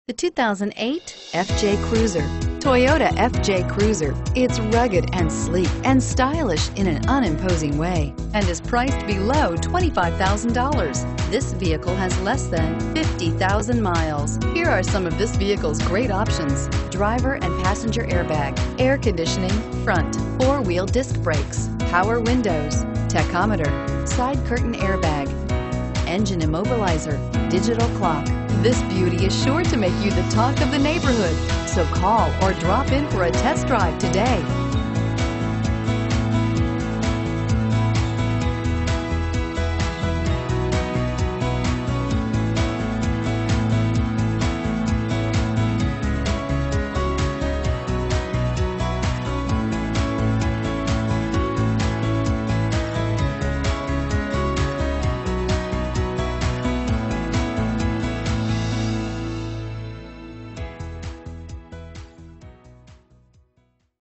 The 2008 FJ Cruiser. Toyota FJ Cruiser. It's rugged and sleek and stylish in an unimposing way and is priced below $25,000. This vehicle has less than 50,000 miles. Here are some of this vehicle's great options: driver and passenger airbag, air conditioning, front, four-wheel disc brakes, power windows, tachometer, side curtain airbag, engine immobilizer, digital clock. This beauty is sure to make you the talk of the neighborhood. So call or drop in for a test drive today.